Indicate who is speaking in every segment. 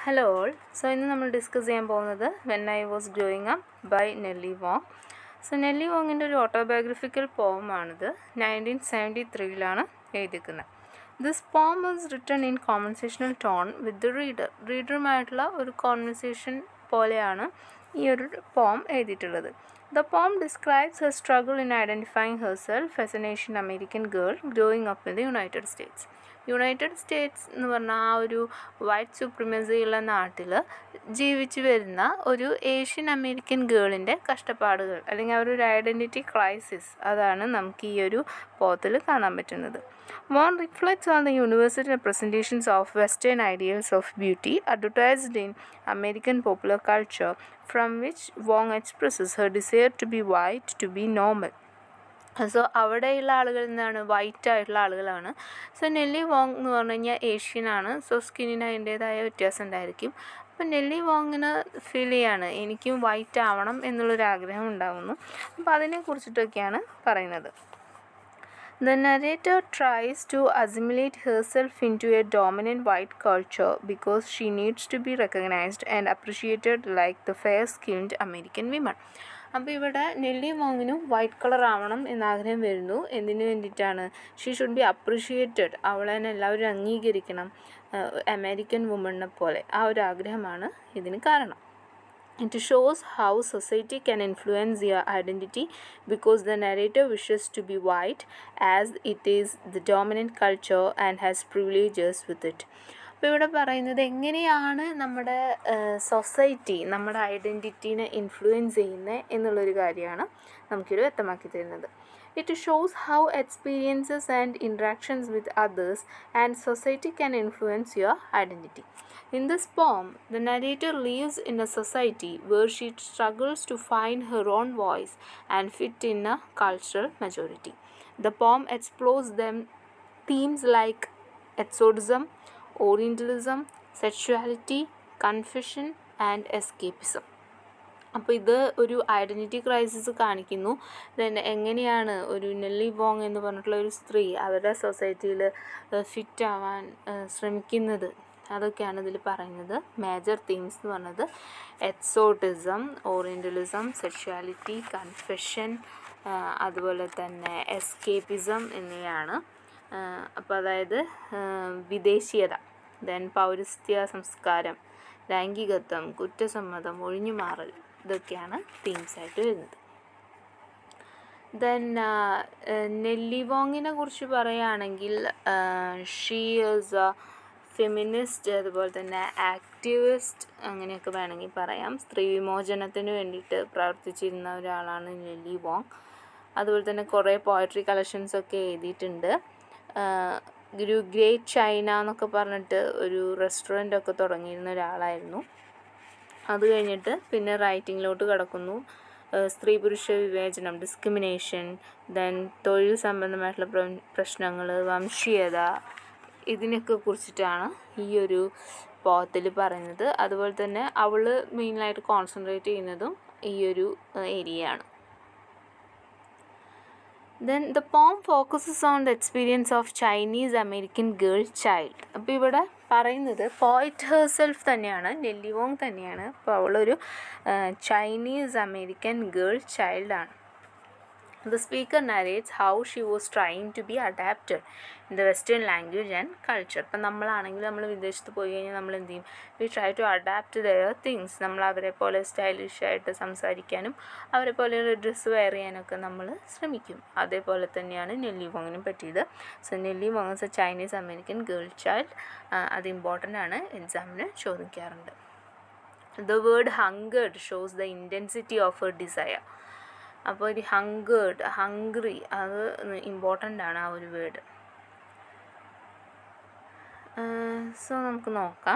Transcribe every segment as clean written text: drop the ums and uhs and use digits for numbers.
Speaker 1: Hello all. So ഇന്ന് നമ്മൾ discuss ചെയ്യാൻ പോകുന്നത് when I was growing up by Nellie Wong. So Nellie വോങ്ങിൻ്റെ ഒരു ഓട്ടോബയോഗ്രഫിക്കൽ പോമാണിത്. 1973 എഴുതിയിരിക്കുന്നത്. This poem was written in conversational tone with the റീഡറുമായിട്ടുള്ള ഒരു കോൺവെർസേഷൻ പോലെയാണ് ഈ ഒരു പോം എഴുതിയിട്ടുള്ളത്. The poem describes her struggle in identifying herself as an Asian American girl growing up in the United States. United States എന്ന് പറഞ്ഞാൽ ആ ഒരു വൈറ്റ് സുപ്രിമസി ഉള്ള നാട്ടിൽ ജീവിച്ചു വരുന്ന ഒരു ഏഷ്യൻ അമേരിക്കൻ ഗേളിൻ്റെ കഷ്ടപ്പാടുകൾ അല്ലെങ്കിൽ ആ ഒരു ഐഡൻറ്റിറ്റി ക്രൈസിസ് അതാണ് നമുക്ക് ഈ ഒരു പോത്തിൽ കാണാൻ പറ്റുന്നത്. One reflects on the universal representations of Western ideals of beauty advertised in American popular culture, from which Wong expresses her desire to be white, to be normal. So അവിടെയുള്ള ആളുകൾ എന്താണ് white ആയിട്ടുള്ള ആളുകളാണ്. സോ നെല്ലി വോങ് എന്ന് പറഞ്ഞു കഴിഞ്ഞാൽ ഏഷ്യനാണ്. So സ്കിന്നിന് അതിൻ്റേതായ വ്യത്യാസം ഉണ്ടായിരിക്കും. അപ്പം നെല്ലി വോങ്ങിന് ഫീൽ ചെയ്യാണ് എനിക്കും വൈറ്റ് ആവണം എന്നുള്ളൊരാഗ്രഹം ഉണ്ടാകുന്നു. അപ്പോൾ അതിനെക്കുറിച്ചിട്ടൊക്കെയാണ് പറയുന്നത്. The narrator tries to assimilate herself into a dominant white culture because she needs to be recognized and appreciated like the fair-skinned American women. അപ്പോൾ ഇവിടെ നെല്ലി വോങ്ങിനും വൈറ്റ് കളർ ആവണം എന്നാഗ്രഹം വരുന്നു. എന്തിനു വേണ്ടിയിട്ടാണ്? ഷീ ഷുഡ് ബി അപ്രിഷിയേറ്റഡ്, അവളെ എല്ലാവരും അംഗീകരിക്കണം അമേരിക്കൻ വുമണിനെ പോലെ. ആ ഒരു ആഗ്രഹമാണ് ഇതിന് കാരണം. It shows how society can influence your identity because the narrator wishes to be white as it is the dominant culture and has privileges with it. അപ്പോൾ ഇവിടെ പറയുന്നത് എങ്ങനെയാണ് നമ്മുടെ സൊസൈറ്റി നമ്മുടെ ഐഡൻറ്റിറ്റീനെ ഇൻഫ്ലുവൻസ് ചെയ്യുന്നത് എന്നുള്ളൊരു കാര്യമാണ് നമുക്കിത് വ്യക്തമാക്കി തരുന്നത്. It shows how experiences and interactions with others and society can influence your identity. In this poem, the narrator lives in a society where she struggles to find her own voice and fit in a cultural majority. The poem explores themes like exotism, Orientalism, sexuality, confession and escapism. അപ്പോൾ ഇത് ഒരു identity crisis കാണിക്കുന്നു. Then എങ്ങനെയാണ് ഒരു നെല്ലി Wong എന്ന് പറഞ്ഞിട്ടുള്ള ഒരു സ്ത്രീ അവരുടെ സൊസൈറ്റിയിൽ ഫിറ്റ് ആവാൻ ശ്രമിക്കുന്നത്, അതൊക്കെയാണ് ഇതിൽ പറയുന്നത്. മേജർ തീംസ് എന്ന് പറഞ്ഞത് എക്സോട്ടിസം, ഓറിയൻ്റലിസം, സെക്ഷുവാലിറ്റി, കൺഫെഷൻ, അതുപോലെ തന്നെ എസ്കേപ്പിസം എന്നിവയാണ്. അപ്പോൾ അതായത് വിദേശീയത, ദെൻ പൗരസ്ത്യ സംസ്കാരം, ലൈംഗികത്വം, കുറ്റസമ്മതം, ഒഴിഞ്ഞുമാറൽ, ഇതൊക്കെയാണ് തീംസായിട്ട് വരുന്നത്. ദെൻ നെല്ലി വോങ്ങിനെ കുറിച്ച് പറയുകയാണെങ്കിൽ ഷീ ഈസ് എ ഫെമിനിസ്റ്റ്, അതുപോലെ തന്നെ ആക്ടിവിസ്റ്റ്, അങ്ങനെയൊക്കെ വേണമെങ്കിൽ പറയാം. സ്ത്രീ വിമോചനത്തിന് വേണ്ടിയിട്ട് പ്രവർത്തിച്ചിരുന്ന ഒരാളാണ് നെല്ലി വോങ്. അതുപോലെ തന്നെ കുറേ പോയട്രി കളക്ഷൻസൊക്കെ എഴുതിയിട്ടുണ്ട്. ഒരു ഗ്രേറ്റ് ചൈന എന്നൊക്കെ പറഞ്ഞിട്ട് ഒരു റെസ്റ്റോറൻ്റൊക്കെ തുടങ്ങിയിരുന്ന ഒരാളായിരുന്നു. അത് കഴിഞ്ഞിട്ട് പിന്നെ റൈറ്റിങ്ങിലോട്ട് കടക്കുന്നു. സ്ത്രീ പുരുഷ വിവേചനം, ഡിസ്ക്രിമിനേഷൻ, ദെൻ തൊഴിൽ സംബന്ധമായിട്ടുള്ള പ്രശ്നങ്ങൾ, വംശീയത, ഇതിനൊക്കെ കുറിച്ചിട്ടാണ് ഈ ഒരു പോത്തിൽ പറയുന്നത്. അതുപോലെ തന്നെ അവൾ മെയിനായിട്ട് കോൺസെൻട്രേറ്റ് ചെയ്യുന്നതും ഈ ഒരു ഏരിയയാണ്. Then the poem focuses on the experience of Chinese American girl child. അപ്പോൾ ഇവിടെ പറയുന്നത് പോയിറ്റ് ഹെർസെൽഫ് തന്നെയാണ്, നെല്ലി വോങ് തന്നെയാണ്. അപ്പോൾ അവളൊരു ചൈനീസ് അമേരിക്കൻ ഗേൾ ചൈൽഡാണ്. The speaker narrates how she was trying to be adapted in the Western language and culture. ഇപ്പം നമ്മളാണെങ്കിൽ നമ്മൾ വിദേശത്ത് പോയി കഴിഞ്ഞാൽ നമ്മൾ എന്ത് ചെയ്യും? We try to adapt their things. നമ്മൾ അവരെ പോലെ സ്റ്റൈലിഷായിട്ട് സംസാരിക്കാനും അവരെ പോലെ ഡ്രസ്സ് വെയർ ചെയ്യാനൊക്കെ നമ്മൾ ശ്രമിക്കും. അതേപോലെ തന്നെയാണ് നെല്ലി വോങ്ങിനും പറ്റിയത്. So Nellie Wong is a Chinese American girl child. അത് ഇമ്പോർട്ടൻ്റ് ആണ്, എക്സാമിന് ചോദിക്കാറുണ്ട്. The word hungered shows the intensity of her desire. അപ്പോൾ ഒരു ഹംഗ്രി അത് ഇമ്പോർട്ടൻ്റ് ആണ് ആ ഒരു വേർഡ്. സോ നമുക്ക് നോക്കാം.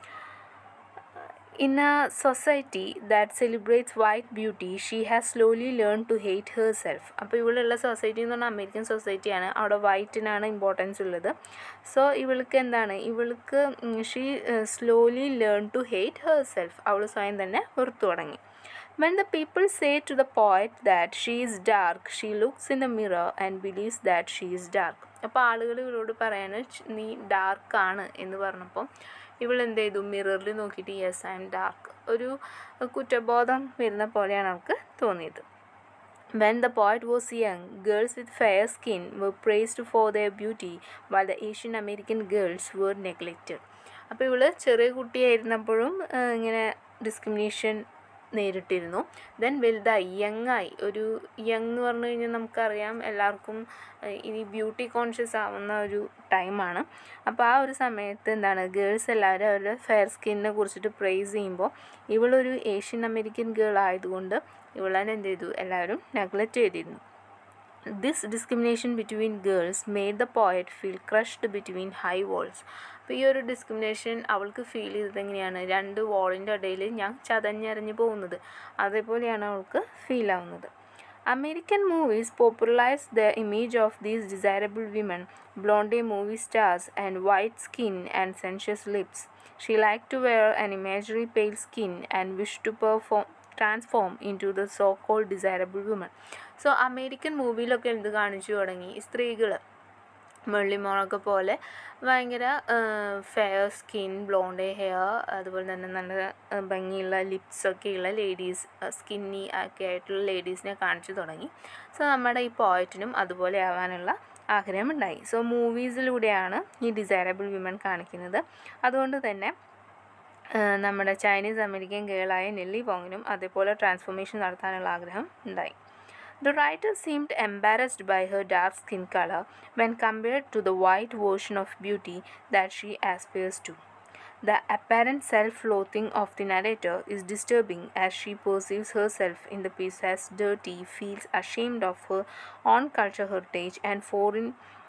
Speaker 1: In a society that celebrates white beauty, she has slowly learned to hate herself. അപ്പോൾ ഇവിടെയുള്ള സൊസൈറ്റി എന്ന് പറഞ്ഞാൽ അമേരിക്കൻ സൊസൈറ്റിയാണ്. അവിടെ വൈറ്റിനാണ് ഇമ്പോർട്ടൻസ് ഉള്ളത്. സോ ഇവൾക്ക് എന്താണ്, ഇവൾക്ക് she slowly learn to hate herself. അവൾ സ്വയം തന്നെ വെറുത്തു തുടങ്ങി. When the people say to the poet that she is dark, she looks in the mirror and believes that she is dark. അപ്പോൾ ആളുകൾ ഇവരോട് പറയാണ് നീ ഡാർക്കാണ് എന്ന് പറഞ്ഞപ്പോൾ ഇവളെന്ത് ചെയ്തു, മിററിൽ നോക്കിയിട്ട് യെസ് ഐ എം ഡാർക്ക്, ഒരു കുറ്റബോധം വരുന്ന പോലെയാണ് അവൾക്ക് തോന്നിയത്. When the poet was young, girls with fair skin were praised for their beauty, while the Asian American girls were neglected. അപ്പോൾ ഇവൾ ചെറിയ കുട്ടിയായിരുന്നപ്പോഴും ഇങ്ങനെ ഡിസ്ക്രിമിനേഷൻ നേരിട്ടിരുന്നു. ദെൻ വലുതായി, യങ്ങായി, ഒരു യങ് എന്ന് പറഞ്ഞു കഴിഞ്ഞാൽ നമുക്കറിയാം എല്ലാവർക്കും ഇനി ബ്യൂട്ടി കോൺഷ്യസ് ആവുന്ന ഒരു ടൈമാണ്. അപ്പോൾ ആ ഒരു സമയത്ത് എന്താണ്, ഗേൾസ് എല്ലാവരും അവരുടെ ഫെയർ സ്കിന്നിനെ കുറിച്ചിട്ട് പ്രൈസ് ചെയ്യുമ്പോൾ ഇവളൊരു ഏഷ്യൻ അമേരിക്കൻ ഗേൾ ആയതുകൊണ്ട് ഇവളെ എന്ത് ചെയ്തു, എല്ലാവരും നെഗ്ലക്റ്റ് ചെയ്തിരുന്നു. This discrimination between girls made the poet feel crushed between high walls. അപ്പോൾ ഈ ഒരു ഡിസ്ക്രിമിനേഷൻ അവൾക്ക് ഫീൽ ചെയ്തത് എങ്ങനെയാണ്, 2 വാളിൻ്റെ ഇടയിൽ ഞാൻ ചതഞ്ഞറിഞ്ഞ് പോകുന്നത്, അതേപോലെയാണ് അവൾക്ക് ഫീൽ ആവുന്നത്. American movies popularized the image of these desirable women, blonde movie stars and white skin and sensuous lips. She liked to wear an imaginary pale skin and wished to transform into the so-called desirable woman. So American മൂവിയിലൊക്കെ എന്ത് കാണിച്ചു തുടങ്ങി, സ്ത്രീകൾ മെള്ളിമോളൊക്കെ പോലെ ഭയങ്കര fair skin, blonde hair, അതുപോലെ തന്നെ നല്ല ഭംഗിയുള്ള ലിപ്സൊക്കെയുള്ള ലേഡീസ്, സ്കിന്നി ഒക്കെ ആയിട്ടുള്ള ലേഡീസിനെ കാണിച്ചു തുടങ്ങി. സോ നമ്മുടെ ഈ പോയറ്റിനും അതുപോലെ ആവാനുള്ള ആഗ്രഹമുണ്ടായി. സോ മൂവീസിലൂടെയാണ് ഈ ഡിസൈറബിൾ വിമൻ കാണിക്കുന്നത്. അതുകൊണ്ട് തന്നെ നമ്മുടെ ചൈനീസ് അമേരിക്കൻ ഗേളായ നെല്ലി വോങ്ങിനും അതേപോലെ ട്രാൻസ്ഫോർമേഷൻ നടത്താനുള്ള ആഗ്രഹം ഉണ്ടായി. The writer seemed embarrassed by her dark skin color when compared to the white version of beauty that she aspires to. The apparent self-loathing of the narrator is disturbing as she perceives herself in the piece as dirty, feels ashamed of her own culture heritage and foreign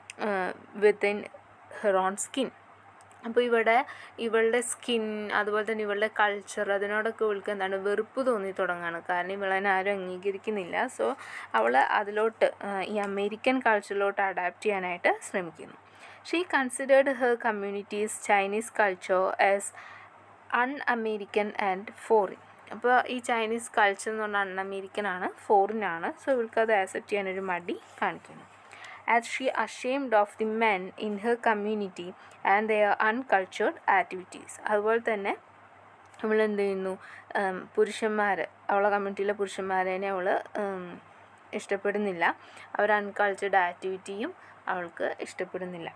Speaker 1: within her own skin. അപ്പോൾ ഇവളുടെ skin, അതുപോലെ തന്നെ ഇവളുടെ culture, അതിനോടൊക്കെ ഇവൾക്ക് എന്താണ് വെറുപ്പ് തോന്നി തുടങ്ങുകയാണ്. കാരണം ഇവളെ ആരും അംഗീകരിക്കുന്നില്ല. സോ അവൾ അതിലോട്ട് ഈ അമേരിക്കൻ കൾച്ചറിലോട്ട് അഡാപ്റ്റ് ചെയ്യാനായിട്ട് ശ്രമിക്കുന്നു. She considered her communities Chinese culture as un-American and foreign. അപ്പോൾ ഈ ചൈനീസ് കൾച്ചർ എന്ന് പറഞ്ഞാൽ അൺഅമേരിക്കനാണ്, ഫോറിനാണ്. സോ ഇവൾക്കത് ആക്സെപ്റ്റ് ചെയ്യാനൊരു മടി കാണിക്കുന്നു. As she ashamed of the men in her community and their uncultured activities. അതുപോലെ തന്നെ അവൾ എന്ത് ചെയ്യുന്നു, പുരുഷന്മാർ, അവളെ കമ്മ്യൂണിറ്റിയിലെ പുരുഷന്മാരെ അവൾ ഇഷ്ടപ്പെടുന്നില്ല, അവർ അൺകൾച്ചർഡ് ആക്ടിവിറ്റിയും അവൾക്ക് ഇഷ്ടപ്പെടുന്നില്ല.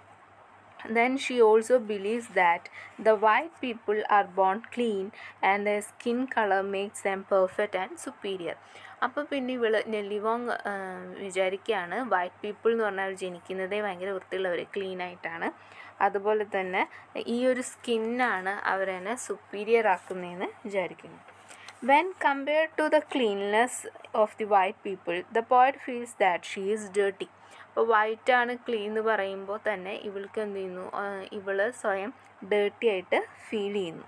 Speaker 1: Then she also believes that the white people are born clean and their skin color makes them perfect and superior. അപ്പോൾ പിന്നെ നെല്ലി വോങ് വിചാരിക്കുകയാണ് വൈറ്റ് പീപ്പിൾ എന്ന് പറഞ്ഞാൽ ജനിക്കുന്നതേ ഭയങ്കര വൃത്തിയുള്ളവർ, ക്ലീൻ ആയിട്ടാണ്, അതുപോലെ തന്നെ ഈ ഒരു സ്കിന്നാണ് അവരെന്നെ സുപ്പീരിയർ ആക്കുന്നതെന്ന് വിചാരിക്കുന്നു. When compared to the cleanliness of the white people, the poet feels that she is dirty. അപ്പോൾ വൈറ്റാണ് ക്ലീൻ എന്ന് പറയുമ്പോൾ തന്നെ ഇവൾക്ക് എന്ത് ചെയ്യുന്നു, ഇവൾ സ്വയം ഡേർട്ടി ആയിട്ട് ഫീൽ ചെയ്യുന്നു.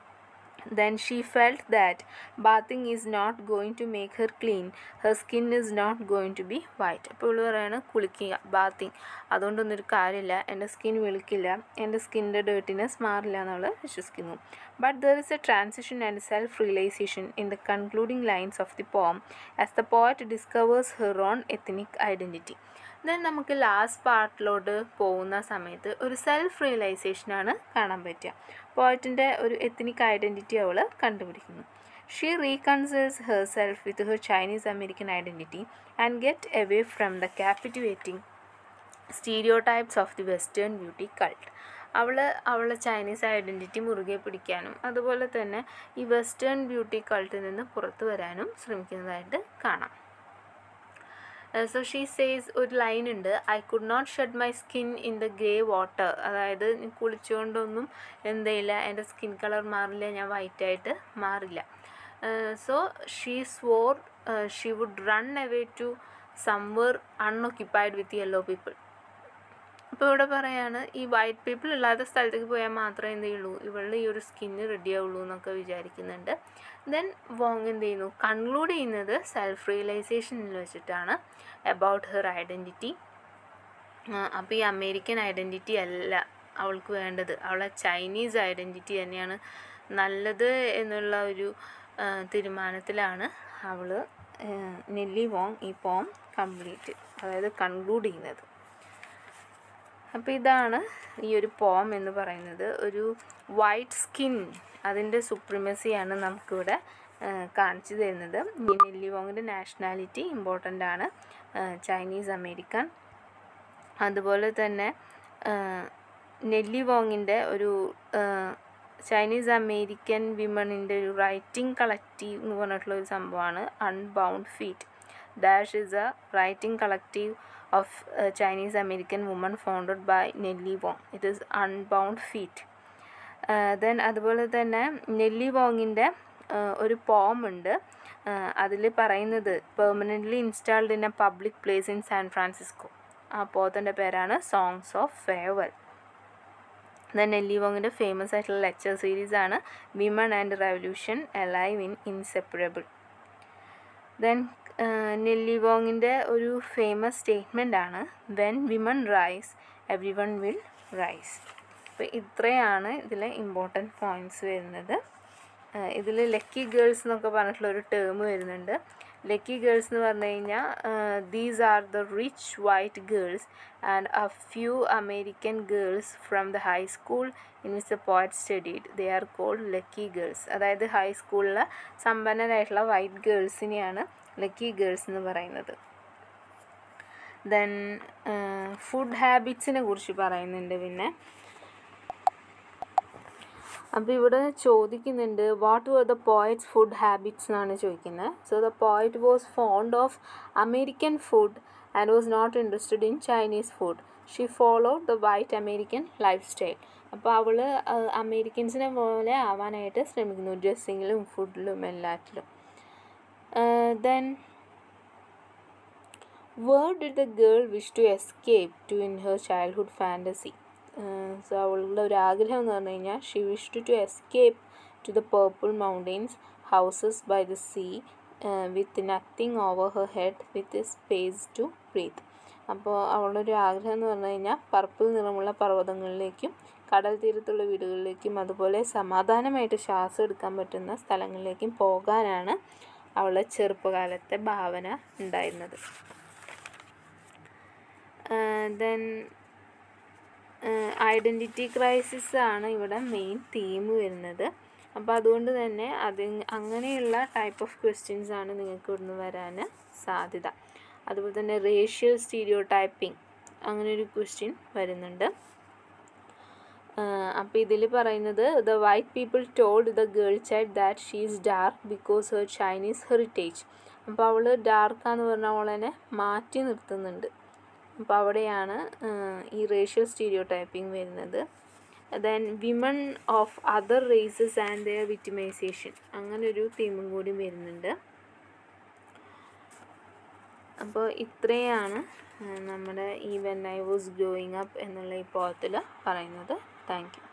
Speaker 1: Then she felt that bathing is not going to make her clean, her skin is not going to be white. അപ്പോൾ ഇവൾ പറയാണ് കുളിക്കുക, ബാത്തിങ്, അതുകൊണ്ടൊന്നൊരു കാര്യമില്ല, എൻ്റെ സ്കിൻ വെളുക്കില്ല, എൻ്റെ സ്കിൻ്റെ ഡേർട്ടിനെസ് മാറില്ല എന്നവൾ വിശ്വസിക്കുന്നു. But there is a transition and self-realization in the concluding lines of the poem as the poet discovers her own ethnic identity. Then നമുക്ക് ലാസ്റ്റ് പാർട്ടിലോട്ട് പോകുന്ന സമയത്ത് ഒരു സെൽഫ് റിയലൈസേഷനാണ് കാണാൻ പറ്റുക. പോയറ്റിൻ്റെ ഒരു എത്നിക് ഐഡൻറ്റിറ്റി അവൾ കണ്ടുപിടിക്കുന്നു. She reconciles her self with her Chinese American identity and get away from the captivating stereotypes of the western beauty cult. അവളെ ചൈനീസ് ഐഡൻറ്റിറ്റി മുറുകെ പിടിക്കാനും അതുപോലെ തന്നെ ഈ വെസ്റ്റേൺ ബ്യൂട്ടി കൾട്ടിൽ നിന്ന് പുറത്തു വരാനും ശ്രമിക്കുന്നതായിട്ട് കാണാം. സോ ഷീ സേസ്, ഒരു ലൈൻ ഉണ്ട്, I could not shed my skin in the grey water. അതായത് കുളിച്ചുകൊണ്ടൊന്നും എന്തില്ല, എൻ്റെ സ്കിൻ കളർ മാറില്ല, ഞാൻ വൈറ്റായിട്ട് മാറില്ല. So she swore she would run away to somewhere unoccupied with yellow people. അപ്പോൾ ഇവിടെ പറയാണ് ഈ വൈറ്റ് പീപ്പിൾ ഇല്ലാത്ത സ്ഥലത്തേക്ക് പോയാൽ മാത്രമേ എന്ത് ചെയ്യുള്ളൂ, ഇവളുടെ ഈ ഒരു സ്കിന്ന് റെഡി ആവുള്ളൂ എന്നൊക്കെ വിചാരിക്കുന്നുണ്ട്. ദെൻ വോങ് എന്ത് ചെയ്യുന്നു, കൺക്ലൂഡ് ചെയ്യുന്നത് സെൽഫ് റിയലൈസേഷനിൽ വെച്ചിട്ടാണ് അബൌട്ട് ഹെർ ഐഡൻറ്റിറ്റി. അപ്പോൾ ഈ അമേരിക്കൻ ഐഡൻറ്റിറ്റി അല്ല അവൾക്ക് വേണ്ടത്, അവളെ ചൈനീസ് ഐഡൻറ്റിറ്റി തന്നെയാണ് നല്ലത് എന്നുള്ള ഒരു തീരുമാനത്തിലാണ് അവൾ നെല്ലി വോങ് ഈ പോം കംപ്ലീറ്റ്, അതായത് കൺക്ലൂഡ് ചെയ്യുന്നത്. അപ്പോൾ ഇതാണ് ഈ ഒരു പോം എന്ന് പറയുന്നത്. ഒരു വൈറ്റ് സ്കിൻ അതിൻ്റെ സുപ്രിമസിയാണ് നമുക്കിവിടെ കാണിച്ചു തരുന്നത്. ഈ നെല്ലി വോങ്ങിൻ്റെ നാഷണാലിറ്റി ഇമ്പോർട്ടൻ്റ് ആണ്, ചൈനീസ് അമേരിക്കൻ. അതുപോലെ തന്നെ നെല്ലി വോങ്ങിൻ്റെ ഒരു ചൈനീസ് അമേരിക്കൻ വിമണിൻ്റെ ഒരു റൈറ്റിംഗ് കളക്റ്റീവ് എന്ന് പറഞ്ഞിട്ടുള്ള ഒരു സംഭവമാണ് unbound feet. Dash is a writing collective of Chinese American woman founded by Nellie Wong. It is unbound feet. Then അതുപോലെ തന്നെ നെല്ലി വോങ്ങിൻ്റെ ഒരു പോം ഉണ്ട്. അതിൽ പറയുന്നത് permanently installed in a public place in San Francisco. ആ പോത്തിൻ്റെ പേരാണ് songs of farewell. Then Nellie വോങ്ങിൻ്റെ ഫേമസ് ആയിട്ടുള്ള ലെക്ചർ സീരീസാണ് women and revolution alive in inseparable. Then Nellie വോങ്ങിൻ്റെ ഒരു ഫേമസ് സ്റ്റേറ്റ്മെൻ്റ് ആണ് when women rice everyone will rise. അപ്പോൾ ഇത്രയാണ് ഇതിലെ ഇമ്പോർട്ടൻറ്റ് പോയിൻറ്റ്സ് വരുന്നത്. ഇതിൽ ലക്കി ഗേൾസ് എന്നൊക്കെ പറഞ്ഞിട്ടുള്ളൊരു ടേം വരുന്നുണ്ട്. ലക്കി ഗേൾസ് എന്ന് പറഞ്ഞു കഴിഞ്ഞാൽ these are the rich white girls and a few American girls from the high school in which the poet studied. They are called lucky girls. അതായത് ഹൈസ്കൂളിലെ സമ്പന്നരായിട്ടുള്ള വൈറ്റ് ഗേൾസിനെയാണ് ലക്കി ഗേൾസ് എന്ന് പറയുന്നത്. ദെൻ ഫുഡ് ഹാബിറ്റ്സിനെ കുറിച്ച് പറയുന്നുണ്ട്. പിന്നെ അപ്പോൾ ഇവിടെ ചോദിക്കുന്നുണ്ട് what were the poet's food habits എന്നാണ് ചോദിക്കുന്നത്. So the poet was fond of American food and was not interested in Chinese food. She followed the white American lifestyle. അപ്പോൾ അവൾ അമേരിക്കൻസിനെ പോലെ ആവാനായിട്ട് ശ്രമിക്കുന്നു, ഡ്രസ്സിങ്ങിലും ഫുഡിലും എല്ലാറ്റിലും. Then where did the girl wish to escape to in her childhood fantasy? So അവളുടെ ഒരു ആഗ്രഹം എന്ന് പറഞ്ഞു കഴിഞ്ഞാൽ she wished to escape to the purple mountains houses by the sea with nothing over her head with space to breathe. അപ്പോൾ അവളുടെ ഒരു ആഗ്രഹം എന്ന് പറഞ്ഞു കഴിഞ്ഞാൽ പർപ്പിൾ നിറമുള്ള പർവ്വതങ്ങളിലേക്കും കടൽ തീരത്തുള്ള വീടുകളിലേക്കും അതുപോലെ സമാധാനമായിട്ട് ശ്വാസം എടുക്കാൻ പറ്റുന്ന സ്ഥലങ്ങളിലേക്കും പോകാനാണ് അവളുടെ ചെറുപ്പകാലത്തെ ഭാവന ഉണ്ടായിരുന്നത്. ദെൻ ഐഡൻറ്റിറ്റി ക്രൈസിസ് ആണ് ഇവിടെ മെയിൻ തീം വരുന്നത്. അപ്പോൾ അതുകൊണ്ട് തന്നെ അങ്ങനെയുള്ള ടൈപ്പ് ഓഫ് ക്വസ്റ്റ്യൻസ് ആണ് നിങ്ങൾക്ക് ഇവിടുന്ന് വരാൻ സാധ്യത. അതുപോലെ തന്നെ റേഷ്യൽ സ്റ്റീരിയോ ടൈപ്പിംഗ് അങ്ങനെ ഒരു ക്വസ്റ്റ്യൻ വരുന്നുണ്ട്. അപ്പോൾ ഇതിൽ പറയുന്നത് the white people told the girl child that she is dark because her Chinese heritage. അപ്പോൾ അവൾ ഡാർക്കാന്ന് പറഞ്ഞാൽ അവളെന്നെ മാറ്റി നിർത്തുന്നുണ്ട്. അപ്പോൾ അവിടെയാണ് ഈ റേഷ്യൽ സ്റ്റീരിയോ ടൈപ്പിംഗ് വരുന്നത്. Then women of other races and their victimization അങ്ങനൊരു തീമും കൂടി വരുന്നുണ്ട്. അപ്പോൾ ഇത്രയാണ് നമ്മുടെ ഈ when I was growing up എന്നുള്ള ഈ പോയത്തിൽ പറയുന്നത്. Thank U.